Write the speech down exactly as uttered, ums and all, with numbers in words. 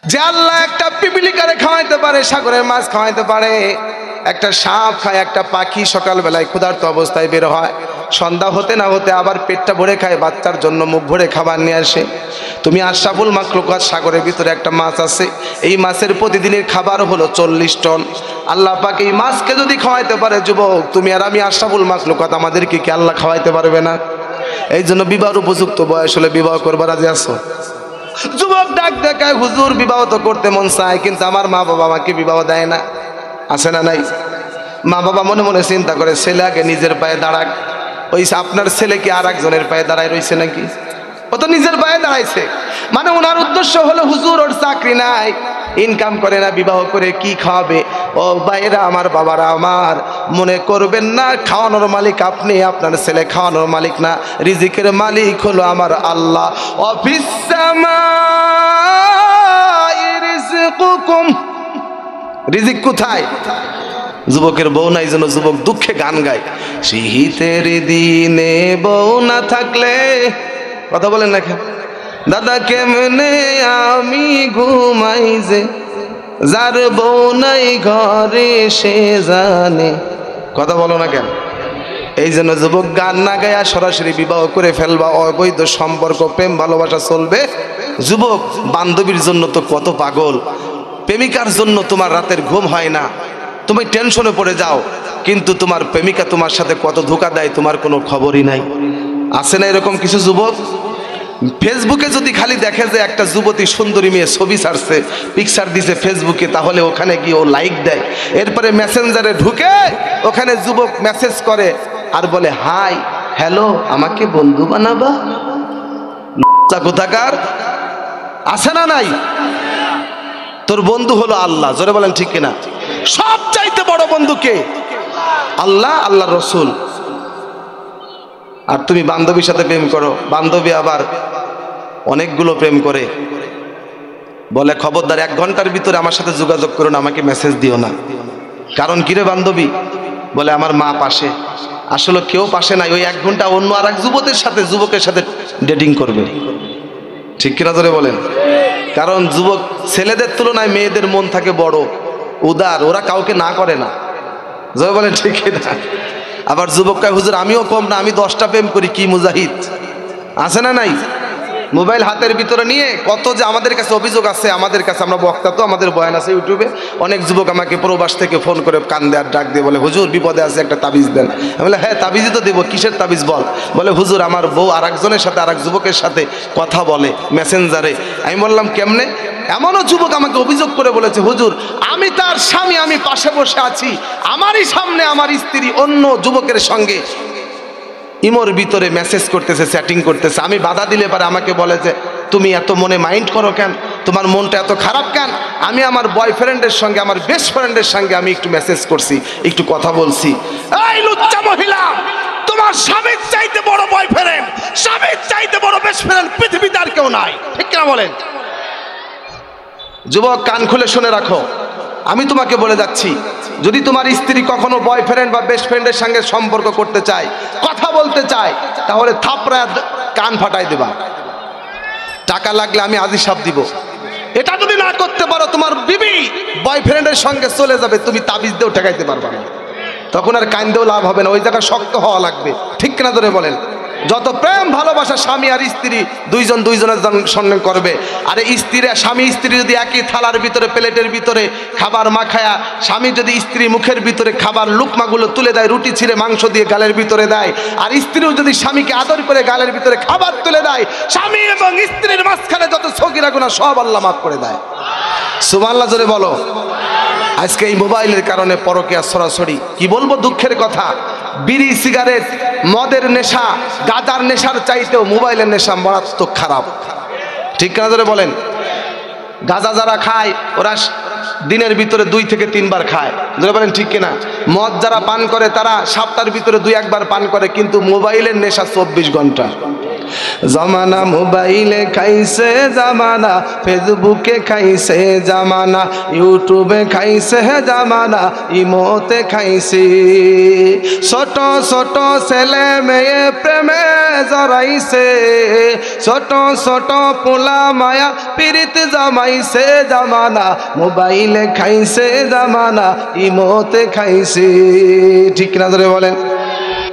যে আল্লাহ একটা পিপিলিকারে খাওয়াইতে পারে, সাগরের মাছ খাওয়াইতে পারে, একটা সাপ খায়, একটা পাখি সকালবেলায় ক্ষুধার্ত অবস্থায় বের হয়, সন্ধ্যা হতে না হতে আবার পেটটা ভরে খায়, বাচ্চার জন্য মুখ ভরে খাবার নিয়ে আসে। তুমি আশরাফুল মাখলুকাত, সাগরের ভিতরে একটা মাছ আছে, এই মাছের প্রতিদিনের খাবার হলো চল্লিশ টন। আল্লাহ পাক এই মাছকে যদি খাওয়াইতে পারে, যুবক তুমি আর আমি আশরাফুল মাখলুকাত, আমাদেরকে কি আল্লাহ খাওয়াইতে পারবে না? এই জন্য বিবাহের উপযুক্ত বয়স হলে বিবাহ করবার রাজি আছো? যুবক ডাক দেখায়, হুজুর বিবাহ তো করতে মন চায়, কিন্তু আমার মা বাবা আমাকে বিবাহ দেয় না। আছে না নাই? মা বাবা মনে মনে চিন্তা করে, ছেলে আগে নিজের পায়ে দাঁড়াক। ওই আপনার ছেলে কি আর একজনের পায়ে দাঁড়ায় রয়েছে নাকি? ও তো নিজের পায়ে দাঁড়াইছে। মানে ওনার উদ্দেশ্য হলো, হুজুর ওর চাকরি নাই, ইনকাম করে না, বিবাহ করে কি খাওয়াবে? ও ভাইরা আমার, বাবারা আমার, মনে করবেন না খাওয়ানোর মালিক আপনি, আপনার ছেলে খাওয়ানোর মালিক না, রিজিকের মালিক হলো আমার আল্লাহ। অফিস রিজিক কোথায়? যুবকের বউ নাই জন্য যুবক দুঃখে গান গায়, শীতের দিনে বউ না থাকলে, কথা বলেন না কেন দাদা, কেমনে আমি ঘুমাই যে, যার বউ নাই ঘরে সে জানে। কথা বলো না কেন? এই জন্য যুবক গান না গায়া সরাসরি বিবাহ করে ফেলবা, অবৈধ সম্পর্ক, প্রেম ভালোবাসা চলবে। যুবক বান্ধবীর জন্য তো কত পাগল, প্রেমিকার জন্য তোমার রাতের ঘুম হয় না, তুমি টেনশনে পড়ে যাও, কিন্তু তোমার প্রেমিকা তোমার সাথে কত ধোঁকা দেয় তোমার কোনো খবরই নাই। আছে না এরকম কিছু যুবক? ফেসবুকে যদি খালি দেখে যে একটা যুবতী সুন্দরী মেয়ে ছবি ছাড়ছে, পিকচার দিছে ফেসবুকে, তাহলে ওখানে গিয়ে ও লাইক দেয়। এরপরে মেসেঞ্জারে ঢুকে ওখানে যুবক মেসেজ করে আর বলে, হাই হ্যালো, আমাকে বন্ধু বানাবা? কোথাকার? আছে না নাই? তোর বন্ধু হলো আল্লাহ। জোরে বলেন ঠিক কিনা? সব চাইতে বড় বন্ধু কে? আল্লাহ, আল্লাহ রসুল। আর তুমি বান্ধবীর সাথে প্রেম করো, বান্ধবী আবার অনেকগুলো প্রেম করে, বলে খবরদার এক ঘন্টার ভিতরে আমার সাথে যোগাযোগ করো না, আমাকে মেসেজ দিও না। কারণ কিরে বান্ধবী? বলে আমার মা পাশে। আসলে কেউ পাশে নাই, ওই এক ঘন্টা অন্য আর এক যুবকের সাথে যুবকের সাথে ডেটিং করবে। ঠিক কিনা ধরে বলেন? কারণ যুবক ছেলেদের তুলনায় মেয়েদের মন থাকে বড়, উদার, ওরা কাউকে না করে না। জয় বলেন ঠিক কিনা? আবার যুবক কয়, হুজুর আমিও কম না, আমি দশটা প্রেম করি, কি মুজাহিদ? আছে না নাই? মোবাইল হাতের ভিতরে নিয়ে কত যে আমাদের কাছে অভিযোগ আছে, আমাদের কাছে, আমরা বক্তা তো, আমাদের বয়ান আছে ইউটিউবে, অনেক যুবক আমাকে প্রবাস থেকে ফোন করে কান্দে আর ডাক দিয়ে বলে, হুজুর বিপদে আছে, একটা তাবিজ দেন। আমি বলে, হ্যাঁ তাবিজই তো দেবো, কিসের তাবিজ বল? বলে হুজুর আমার বউ আর একজনের সাথে আর এক যুবকের সাথে কথা বলে মেসেঞ্জারে। আমি বললাম কেমনে? এমনও যুবক আমাকে অভিযোগ করে বলেছে, হুজুর আমি তার স্বামী, আমি পাশে বসে আছি, আমারই সামনে আমার স্ত্রী অন্য যুবকের সঙ্গে ইমোর ভিতরে মেসেজ করতেছে, চ্যাটিং করতেছে। আমি বাধা দিলে পারে আমাকে বলে যে, তুমি এত মনে মাইন্ড করো কেন, তোমার মনটা এত খারাপ কেন? আমি আমার বয়ফ্রেন্ডের সঙ্গে, আমার বেস্ট ফ্রেন্ডের সঙ্গে আমি একটু মেসেজ করছি, একটু কথা বলছি। এই লুচ্চা মহিলা, তোমার স্বামীর চাইতে বড় বয়ফ্রেন্ড, স্বামীর চাইতে বড় বেস্ট ফ্রেন্ড পৃথিবীতে আর কেউ নাই। ঠিক কিনা বলেন? যুবক কান খুলে শুনে রাখো, আমি তোমাকে বলে যাচ্ছি, যদি তোমার স্ত্রী কখনো বয়ফ্রেন্ড বা বেস্ট ফ্রেন্ডের সঙ্গে সম্পর্ক করতে চায়, কথা বলতে চায়, তাহলে থাপড়ায় কান ফাটাই দেবা। টাকা লাগলে আমি আজি সাপ দিব। এটা যদি না করতে পারো, তোমার বিবি বয়ফ্রেন্ডের সঙ্গে চলে যাবে, তুমি তাবিজ দিয়েও ঠেকাইতে পারবা না। তখন আর কাইন্দেও লাভ হবে না, ওই জায়গায় শক্ত হওয়া লাগবে। ঠিক কিনা ধরে বলেন? যত প্রেম ভালোবাসা স্বামী আর স্ত্রী দুইজন দুইজনের সঙ্গে করবে, আর স্ত্রী স্বামী স্ত্রী যদি একই থালার ভিতরে, প্লেটের ভিতরে খাবার মাখায়া, স্বামী যদি স্ত্রী মুখের ভিতরে খাবার লুকমাগুলো তুলে দেয়, রুটি ছিঁড়ে মাংস দিয়ে গালের ভিতরে দেয়, আর স্ত্রীও যদি স্বামীকে আদর করে গালের ভিতরে খাবার তুলে দেয়, স্বামী এবং স্ত্রীর মাঝখানে যত সগীরা গুনাহ সব আল্লাহ মাফ করে দেয়। সুবহানাল্লাহ জোরে বলো। আজকে এই মোবাইলের কারণে পরকীয়া ছড়াছড়ি, কি বলবো দুঃখের কথা। বিড়ি, সিগারেট, মদের নেশা, গাঁজার নেশার চাইতেও মোবাইলের নেশা মারাত্মক খারাপ। ঠিক না ধরে বলেন? গাঁজা যারা খায় ওরা দিনের ভিতরে দুই থেকে তিনবার খায়। ধরে বলেন ঠিক কিনা? মদ যারা পান করে তারা সপ্তাহের ভিতরে দুই একবার পান করে, কিন্তু মোবাইলের নেশা চব্বিশ ঘন্টা। জামানা মোবাইলে খাইছে জামানা, ফেসবুকে খাইছে জামানা, ইউটিউবে খাইছে জামানা, ইমোতে খাইছে। ছোট ছোট ছেলে মেয়ে প্রেমে জড়াইছে, ছোট ছোট পোলা মায়া পিরিত জমাইছে জামানা, মোবাইলে খাইছে জামানা, ইমোতে খাইছে। ঠিক না ধরে বলেন?